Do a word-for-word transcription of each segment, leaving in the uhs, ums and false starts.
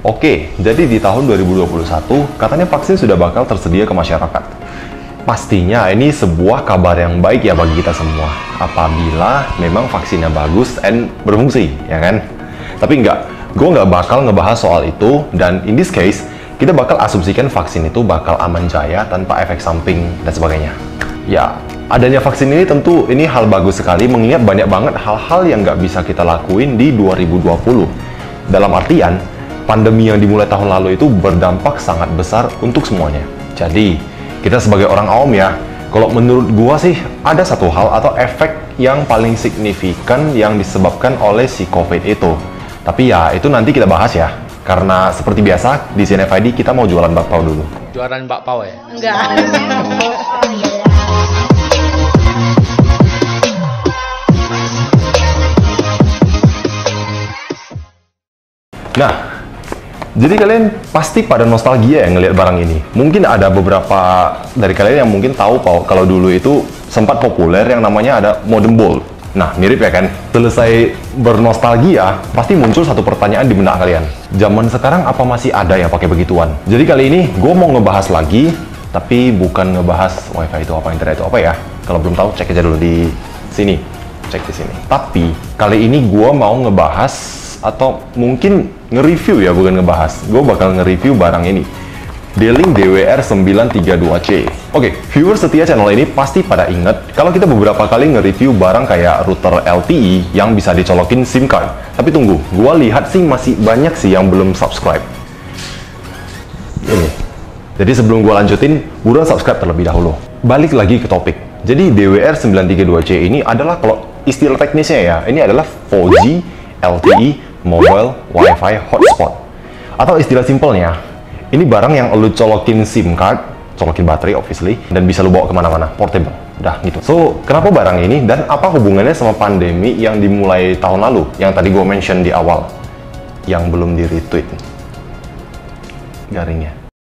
Oke, jadi di tahun dua ribu dua puluh satu, katanya vaksin sudah bakal tersedia ke masyarakat. Pastinya ini sebuah kabar yang baik ya bagi kita semua, apabila memang vaksinnya bagus dan berfungsi, ya kan? Tapi enggak, gue nggak bakal ngebahas soal itu, dan in this case, kita bakal asumsikan vaksin itu bakal aman jaya tanpa efek samping dan sebagainya. Ya, adanya vaksin ini tentu ini hal bagus sekali, mengingat banyak banget hal-hal yang nggak bisa kita lakuin di dua ribu dua puluh. Dalam artian, pandemi yang dimulai tahun lalu itu berdampak sangat besar untuk semuanya. Jadi, kita sebagai orang awam ya, kalau menurut gua sih, ada satu hal atau efek yang paling signifikan yang disebabkan oleh si COVID itu. Tapi ya, itu nanti kita bahas ya. Karena seperti biasa, di C N F I D kita mau jualan bakpao dulu. Jualan bakpao ya? Enggak. Nah, jadi kalian pasti pada nostalgia ya ngelihat barang ini. Mungkin ada beberapa dari kalian yang mungkin tahu kalau dulu itu sempat populer yang namanya ada modem bolt. Nah, mirip ya kan? Selesai bernostalgia, pasti muncul satu pertanyaan di benak kalian. Zaman sekarang apa masih ada yang pakai begituan? Jadi kali ini gue mau ngebahas lagi, tapi bukan ngebahas wifi itu apa, internet itu apa ya. Kalau belum tahu, cek aja dulu di sini. Cek di sini. Tapi, kali ini gue mau ngebahas atau mungkin nge-review ya, bukan ngebahas. Gue bakal nge-review barang ini. D-Link D W R sembilan tiga dua C. Oke, viewer setia channel ini pasti pada inget kalau kita beberapa kali nge-review barang kayak router L T E yang bisa dicolokin SIM card. Tapi tunggu, gue lihat sih masih banyak sih yang belum subscribe. Ini. Jadi sebelum gue lanjutin, buruan subscribe terlebih dahulu. Balik lagi ke topik. Jadi D W R sembilan tiga dua C ini adalah, kalau istilah teknisnya ya, ini adalah empat G L T E Mobile Wi-Fi Hotspot. Atau istilah simpelnya, ini barang yang lu colokin SIM card, colokin baterai obviously, dan bisa lu bawa kemana-mana, portable. Udah gitu. So, kenapa barang ini dan apa hubungannya sama pandemi yang dimulai tahun lalu, yang tadi gue mention di awal, yang belum di-retweet garingnya.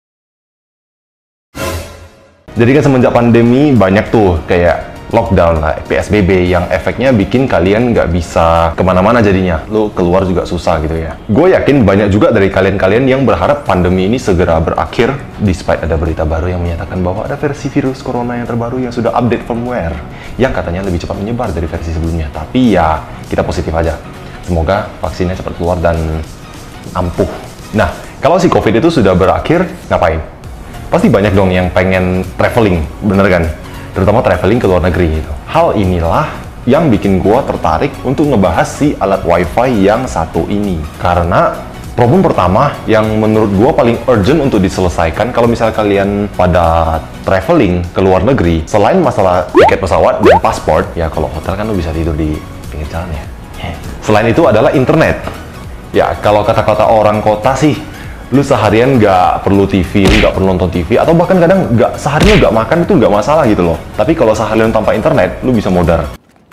Jadi kan semenjak pandemi banyak tuh kayak lockdown lah, P S B B, yang efeknya bikin kalian nggak bisa kemana-mana jadinya. Lo keluar juga susah gitu ya. Gue yakin banyak juga dari kalian-kalian yang berharap pandemi ini segera berakhir, despite ada berita baru yang menyatakan bahwa ada versi virus corona yang terbaru yang sudah update firmware, yang katanya lebih cepat menyebar dari versi sebelumnya. Tapi ya, kita positif aja. Semoga vaksinnya cepat keluar dan ampuh. Nah, kalau si COVID itu sudah berakhir, ngapain? Pasti banyak dong yang pengen traveling, bener kan? Terutama traveling ke luar negeri gitu. Hal inilah yang bikin gua tertarik untuk ngebahas si alat wifi yang satu ini. Karena problem pertama yang menurut gua paling urgent untuk diselesaikan kalau misalnya kalian pada traveling ke luar negeri, selain masalah tiket pesawat dan pasport, ya kalau hotel kan lu bisa tidur di pinggir jalan ya. Selain itu adalah internet. Ya kalau kata-kata orang kota sih, lu seharian nggak perlu T V, lu nggak perlu nonton T V, atau bahkan kadang nggak seharian nggak makan itu nggak masalah gitu loh. Tapi kalau seharian tanpa internet, lu bisa modar.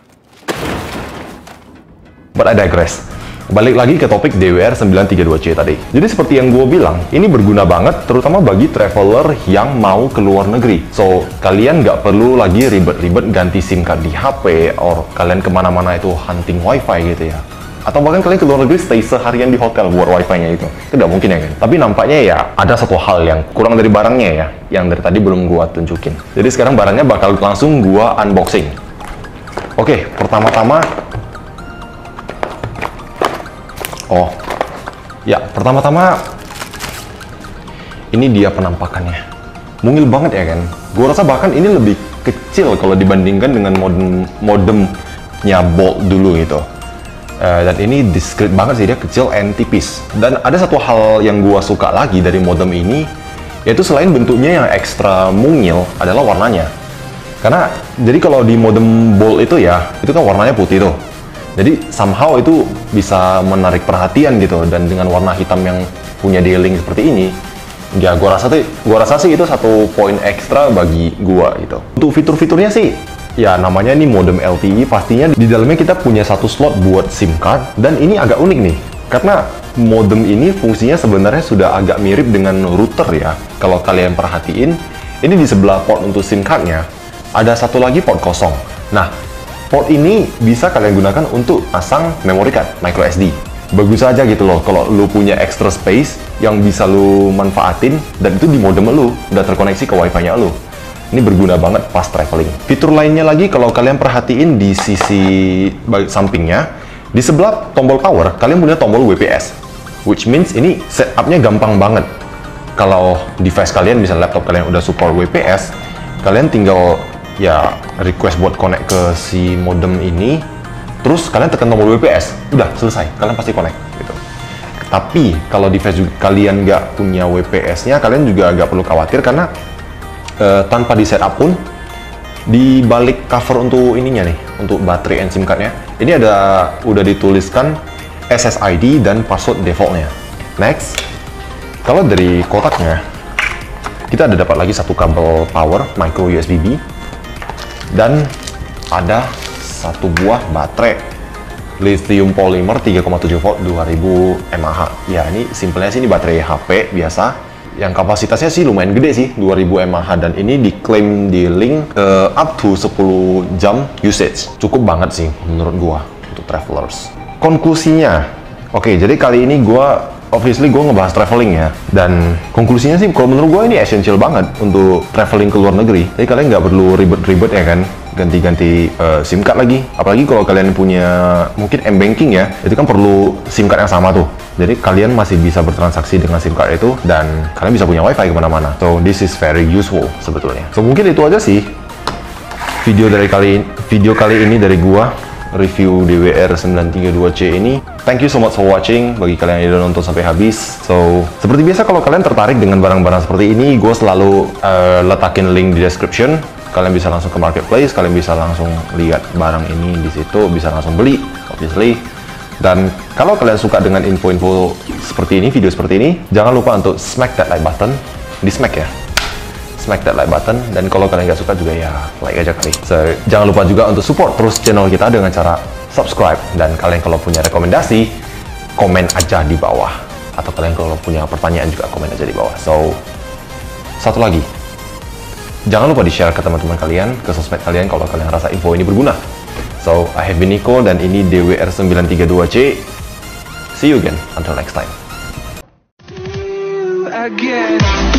But I digress. Balik lagi ke topik D W R sembilan tiga dua C tadi. Jadi seperti yang gue bilang, ini berguna banget terutama bagi traveler yang mau ke luar negeri. So, kalian nggak perlu lagi ribet-ribet ganti SIM card di H P, or kalian kemana-mana itu hunting wifi gitu ya. Atau bahkan kalian ke luar negeri stay seharian di hotel buat wifi-nya itu. Itu nggak mungkin ya kan? Tapi nampaknya ya ada satu hal yang kurang dari barangnya ya, yang dari tadi belum gua tunjukin. Jadi sekarang barangnya bakal langsung gua unboxing. Oke, pertama-tama, oh, ya pertama-tama ini dia penampakannya. Mungil banget ya kan? Gua rasa bahkan ini lebih kecil kalau dibandingkan dengan modem modemnya Bolt dulu gitu. Uh, dan ini discreet banget sih, dia kecil and tipis. Dan ada satu hal yang gua suka lagi dari modem ini, yaitu selain bentuknya yang ekstra mungil adalah warnanya. Karena jadi kalau di modem Bolt itu ya, itu kan warnanya putih tuh. Jadi somehow itu bisa menarik perhatian gitu, dan dengan warna hitam yang punya D-Link seperti ini, ya gua rasa tuh, gua rasa sih itu satu poin ekstra bagi gua gitu. Untuk fitur-fiturnya sih, ya namanya ini modem L T E, pastinya di dalamnya kita punya satu slot buat SIM card, dan ini agak unik nih karena modem ini fungsinya sebenarnya sudah agak mirip dengan router ya. Kalau kalian perhatiin, ini di sebelah port untuk SIM cardnya ada satu lagi port kosong. Nah, port ini bisa kalian gunakan untuk pasang memory card micro S D. bagus aja gitu loh kalau lu punya extra space yang bisa lu manfaatin dan itu di modem lu udah terkoneksi ke wifi-nya lu. Ini berguna banget pas traveling. Fitur lainnya lagi kalau kalian perhatiin di sisi sampingnya, di sebelah tombol power kalian punya tombol W P S, which means ini setupnya gampang banget. Kalau device kalian, misalnya laptop kalian udah support W P S, kalian tinggal ya request buat connect ke si modem ini, terus kalian tekan tombol W P S, udah selesai, kalian pasti connect gitu. Tapi kalau device juga, kalian nggak punya W P S-nya, kalian juga nggak perlu khawatir karena uh, tanpa di setup pun di balik cover untuk ininya nih, untuk baterai and SIM card-nya, ini ada udah dituliskan S S I D dan password defaultnya. Next, kalau dari kotaknya kita ada dapat lagi satu kabel power micro U S B B dan ada satu buah baterai lithium polymer tiga koma tujuh volt dua ribu mAh. Ya, ini simpelnya sih ini baterai H P biasa yang kapasitasnya sih lumayan gede sih, dua ribu mAh, dan ini diklaim di link uh, up to sepuluh jam usage. Cukup banget sih menurut gua untuk travelers. Konklusinya, oke, okay, jadi kali ini gua obviously gue ngebahas traveling ya, dan konklusinya sih kalau menurut gue ini essential banget untuk traveling ke luar negeri. Jadi kalian nggak perlu ribet-ribet ya kan, ganti-ganti uh, SIM card lagi. Apalagi kalau kalian punya mungkin M-Banking ya, itu kan perlu SIM card yang sama tuh. Jadi kalian masih bisa bertransaksi dengan SIM card itu dan kalian bisa punya wifi kemana-mana. So this is very useful sebetulnya. So mungkin itu aja sih video dari kali video kali ini dari gua review D W R sembilan tiga dua C ini. Thank you so much for watching, bagi kalian yang udah nonton sampai habis. So, seperti biasa kalau kalian tertarik dengan barang-barang seperti ini, gue selalu uh, letakin link di description. Kalian bisa langsung ke marketplace, kalian bisa langsung lihat barang ini di situ, bisa langsung beli, obviously. Dan kalau kalian suka dengan info-info seperti ini, video seperti ini, jangan lupa untuk smack that like button, di smack ya. Smack that like button, dan kalau kalian nggak suka juga ya like aja kali. So, jangan lupa juga untuk support terus channel kita dengan cara subscribe, dan kalian kalau punya rekomendasi komen aja di bawah, atau kalian kalau punya pertanyaan juga komen aja di bawah. So, satu lagi, jangan lupa di share ke teman-teman kalian, ke sosmed kalian kalau kalian rasa info ini berguna. So, I have been Nico dan ini D W R sembilan tiga dua C. See you again, until next time. Again.